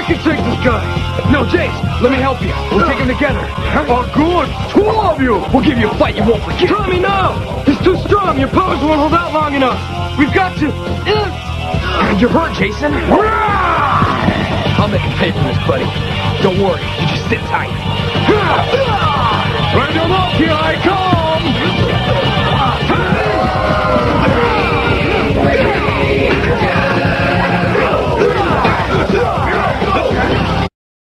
can take this guy. No, Jace, let me help you. We'll take him together. Oh, good. Two of you. We'll give you a fight you won't forget. Try me now. He's too strong. Your powers won't hold out long enough. We've got to... You're hurt, Jason. I'll make you pay for this, buddy. Don't worry. You just sit tight. Ready to look. Here I come.